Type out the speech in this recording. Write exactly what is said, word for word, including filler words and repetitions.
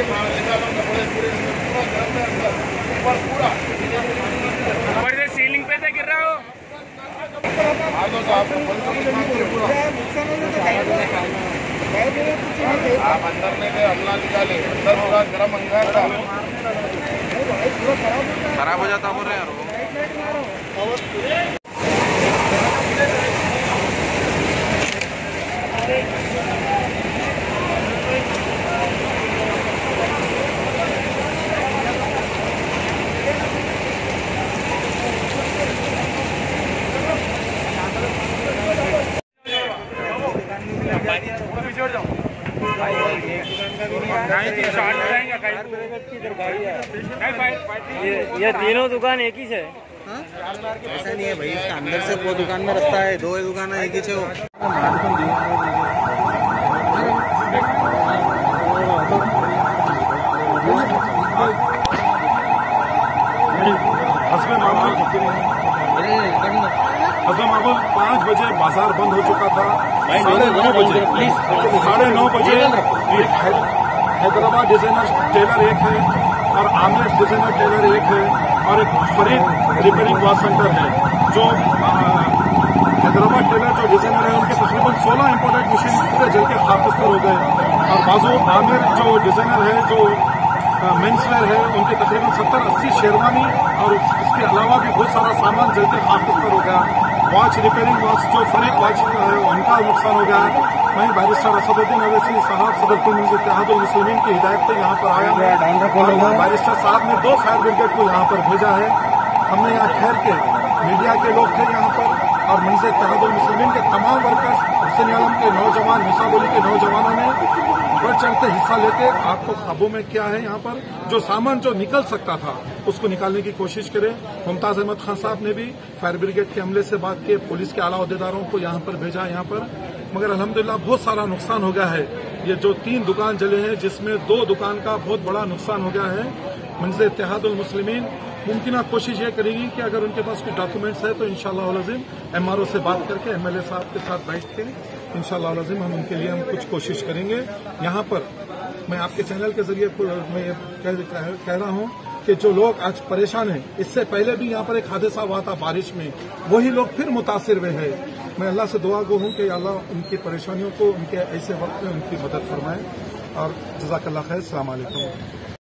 ऊपर से सीलिंग पे से गिर रहा हो। आप अंदर नहीं गए, हमला निकाले अंदर पूरा गर्म अंगार था, खराब हो जाता बोल रहे हैं। ये ये तीनों दुकान एक ही है। ऐसा नहीं है भाई, इसका अंदर से वो दुकान में रास्ता है, दो दुकान एक ही है। हसबे मामूल पाँच बजे बाजार बंद हो चुका था। साढ़े नौ बजे साढ़े नौ बजे हैदराबाद डिजाइनर टेलर एक है और आमिर डिजाइनर टेलर एक है और एक फरीद रिपेयरिंग वॉश सेंटर है। जो हैदराबाद टेलर जो डिजाइनर है उनके तकरीबन सोलह इंपोर्टेड मशीन पूरे जल के खाकस्तर हो गए और बाजू आमिर जो डिजाइनर है जो मेंसवेयर है उनके तकरीबन सत्तर अस्सी शेरवानी और इसके अलावा भी बहुत सारा सामान जल के खाकस्तर हो गया। वॉच रिपेयरिंग वॉच जो फरीद वॉच है उनका नुकसान हो गया। वहीं बैरिस्टर असदुद्दीन अवैसी साहब सदरुल इत्तेहादुल मुस्लिमीन की हिदायत पर यहाँ पर आया और बैरिस्टर साहब ने दो फायर ब्रिगेड को यहाँ पर भेजा है। हमने यहाँ ठहर के मीडिया के लोग थे यहाँ पर और मंजर इत्तेहादुल मुस्लिमीन के तमाम वर्कर्स, हुसैन आलम के नौजवान, मुसाबोली के नौजवानों ने बढ़ चढ़ के हिस्सा लेके आग को काबू में किया है। यहाँ पर जो सामान जो निकल सकता था उसको निकालने की कोशिश करें। मुमताज अहमद खान साहब ने भी फायर ब्रिगेड के अमले से बात की, पुलिस के आला अहदेदारों को यहाँ पर भेजा यहाँ पर, मगर अल्हम्दुलिल्लाह बहुत सारा नुकसान हो गया है। ये जो तीन दुकान जले हैं जिसमें दो दुकान का बहुत बड़ा नुकसान हो गया है। मंजर इत्तेहादुल मुस्लिमीन मुमकिन कोशिश ये करेगी कि अगर उनके पास कुछ डॉक्यूमेंट्स है तो इंशाअल्लाह अज़ीम एमआरओ से बात करके एमएलए साहब के साथ बैठ के इंशाअल्लाह अज़ीम हम उनके लिए हम कुछ कोशिश करेंगे। यहाँ पर मैं आपके चैनल के जरिए मैं ये कह, कह रहा हूँ कि जो लोग आज परेशान हैं, इससे पहले भी यहाँ पर एक हादसा हुआ था बारिश में, वही लोग फिर मुतासिर हुए हैं। मैं अल्लाह से दुआ गो हूँ कि अल्लाह उनकी परेशानियों को उनके ऐसे वक्त में उनकी मदद फरमाए और जज़ाकल्लाह खैर। अस्सलाम वालेकुम।